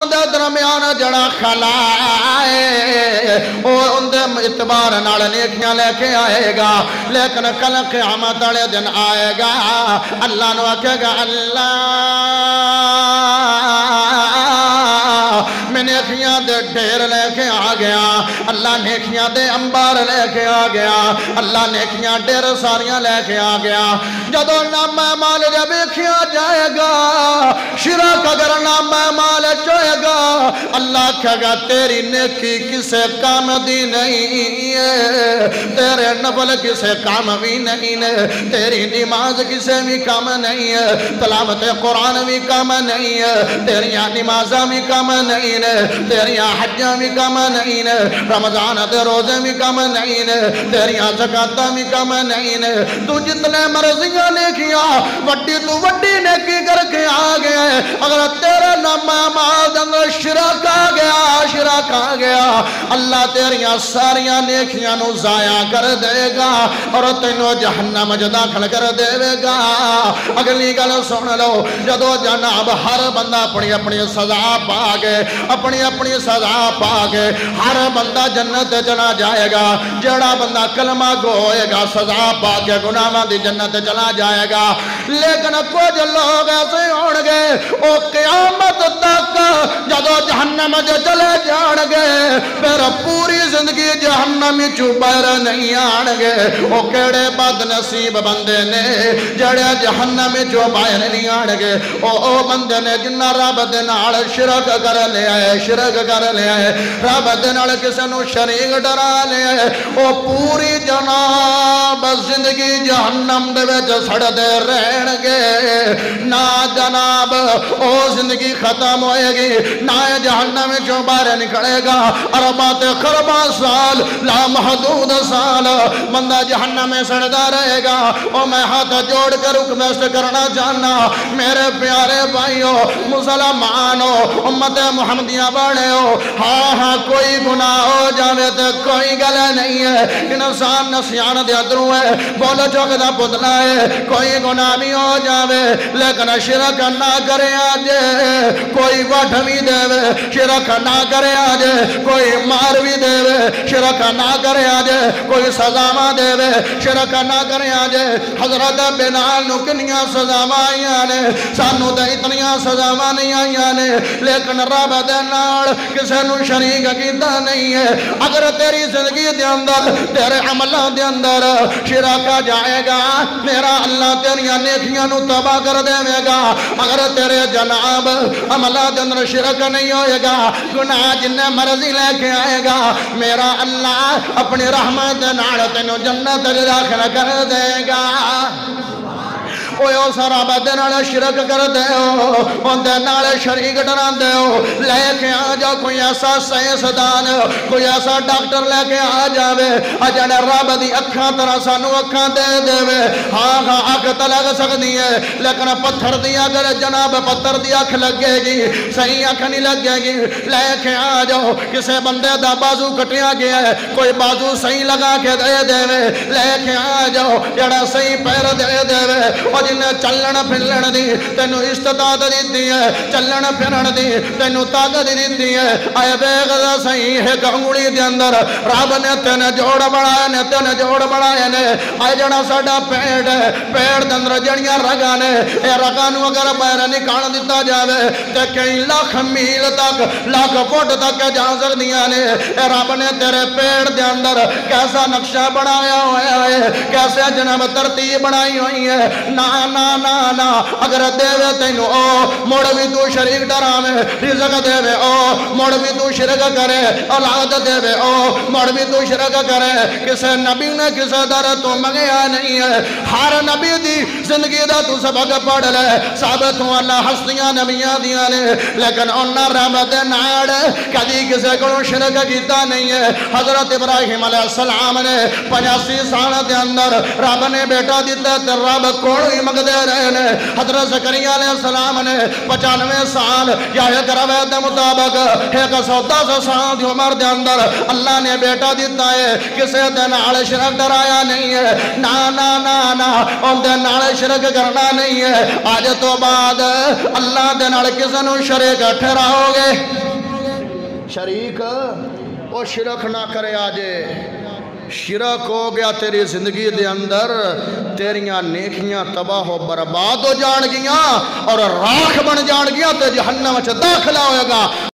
درمیان جڑا خلائے وہ ان دے اعتبار نال نیکیاں لے کے آئے گا، لیکن کل قیامت والے دن آئے گا اللہ نو آکھے گا اللہ میں نیکیاں دے ڈھیر لے کے آ گیا، اللہ نیکیاں دے انبار لے کے آ گیا، اللہ نیکیاں ڈھیر ساریاں لے کے آ گیا۔ جدو نام مال جب کیا جائے گا، شرک اگر نام مال چوئے گا، اللہ کہے گا تیری نیکی کسے کام دی نہیں ہے، تیرے نفل کسے کام بھی نہیں ہے، تیری نماز کسے بھی کام نہیں ہے، تلاوت قرآن بھی کام نہیں ہے، تیریاں نمازاں بھی کام نہیں ہے، تیریاں حجاں بھی کام نہیں ہے، رمضان دے روزے بھی کام نہیں ہے، تیریاں زکاتاں بھی کام نہیں ہے، تو جتنے مرضیاں نیکیاں وڈی تو وڈی نیکی کر کے آ گیا ہے، اگر تیرے نام مال اندر شرک آ گیا، شرک آ گیا، اللہ تیریاں ساریاں نیکیاں نو ضائع کر دے گا اور تینوں جہنم جو داخل کر دے گا۔ اگلی گل سن لو، جدو جناب ہر بندہ اپنی اپنی سزا پا گئے، اپنی اپنی سزا پا گئے، ہر بندہ جنت چلا جائے گا، جڑا بندہ کلمہ گو ہوئے گا سزا پا کے گناہاں دی جنت چلا جائے گا، لیکن کچھ لوگ ایسے ہون گے او قیامت تک جدو جہنم جو چلے جان گے پھر پوری زندگی جہنم چوں باہر نہیں آن گے۔ او کیڑے بد نصیب بندے نے جڑے جہنم چوں باہر نہیں آن گے، او بندے نے جنہ رب دے نال شرک کر لیا ہے، شرک کر لیا ہے، رب دے نال کسے نو شریک ڈرا لیا ہے، او پوری جناب زندگی جہنم دے وچ سڑدے رہن گے، نہ جناب او زندگی ختم ہوئے گی، نہ جہنم چوں باہر نکلے گا، اربات خربہ سال لا محدود سال بندہ جہنم میں سڑدا رہے گا۔ او میں ہاتھ جوڑ کر ریکویسٹ کرنا چاہنا میرے پیارے بھائیو مسلمانو امت محمدیہ بڑے ہو، ہاں کوئی گناہ ہو جاوے تے کوئی گلے نہیں ہے، انسان نسیان دے اندروں ہے، بول چوک دا پتلا ہے، کوئی گناہ بھی ہو جاوے لیکن شرک نہ کرے آجے، کوئی وڈھ بھی دے وے شرک نہ کرے آجے، کوئی مار بھی دے وے شرک نہ کرے آجے، کوئی سزاواں دے وے شرک نہ کرے آجے۔ حضرت بلال نو کنیاں سزاواں آئیاں نے، سانو تے اتنیاں سزاواں نہیں آئیاں نے، لیکن رب دے نال کسے نو شریک کیتا نہیں ہے۔ اگر تیری زندگی دے اندر تیرے عملوں دے اندر شرک آ جائے گا، میرا اللہ تیریاں نیکیاں نو تباہ کر دے گا۔ اگر تیرے جناب عملوں دے اندر شرک نہیں ہوئے گا، گناہ جنہیں مرضی لے کے آئے گا، میرا اللہ اپنی رحمت نال تینوں جنت داخل کر دے گا۔ اوے او سارا بدے نال شرک کر دے ہو، اندے نال شریک ڈران دے ہو، لے کے آ جا کوئی ایسا سائنسدان، کوئی ایسا ڈاکٹر لے کے آ جاوے جڑے رب دی اکھاں طرح سانو اکھاں دے دے وے، ہاں اکھ تے لگ سکدی ہے لیکن پتھر دی اگر جناب پتھر دی اکھ لگے گی صحیح اکھ نہیں لگے گی۔ لے کے آ جاؤ کسے بندے دا بازو کٹیا گیا ہے، کوئی بازو صحیح لگا کے دے دے وے، لے کے آ جاؤ جڑا صحیح پیر دے دے وے، جنہیں چلن پھرن دی تینوں استطاعت دیتی ہے، چلن پھرن دی تینوں طاقت دیتی ہے، آئے بیغذا صحیح ہے انگلی دے اندر رب نے تینے جوڑ بڑھائے نے، تینے جوڑ بڑھائے نے، آئے جڑا ساڑا پیڑ ہے، پیڑ دے اندر جڑیاں رگاں نے، اے رگاں نو اگر باہر نکال دیتا جاوے تے کئی لاکھ میل تک لاکھ فٹ تک جا سکدیاں نے۔ اے رب نے تیرے پیڑ دے اندر کیسا نقشہ بنایا ہوا ہے، کیسے جناب ترتیب بنائی ہوئی ہے، نا نا نا نا اگر دے وے تینوں او موڑ بھی تو شریک ڈراوے، رزق دے وے او موڑ بھی تو شرک کرے، اولاد دے وے او موڑ بھی تو شرک کرے، کسے نبی نے کسے در تو منگیا نہیں ہے، ہر نبی دی زندگی دا تو سبق پڑھ لے، ثابت ہوں اللہ ہستیاں نبیاں دیاں نے، لیکن انہاں رب دے نال کدی کسے کو شرک کیتا نہیں ہے۔ حضرت ابراہیم علیہ السلام نے 85 سال دے اندر رب نے بیٹا دیتا تے رب کوئی مگدے رہے نے حضرت زکریا علیہ السلام نے 95 سال یا ایک روایت دے مطابق 110 سال دی عمر دے اندر اللہ نے بیٹا دیتا ہے کسے دے نال شرک ڈرایا نہیں ہے نا نا نا نا ان دے نال شرک کرنا نہیں ہے آج تو بعد اللہ دے نال کسے نو شریک ٹھہراؤ گے شریک وہ شرک نہ کرے آجے شرک ہو گیا تیری زندگی دے اندر تیریاں نیکیاں تباہ و برباد ہو جان گیاں اور راکھ بن جان گیاں تے جہنم وچ داخلہ ہوئے گا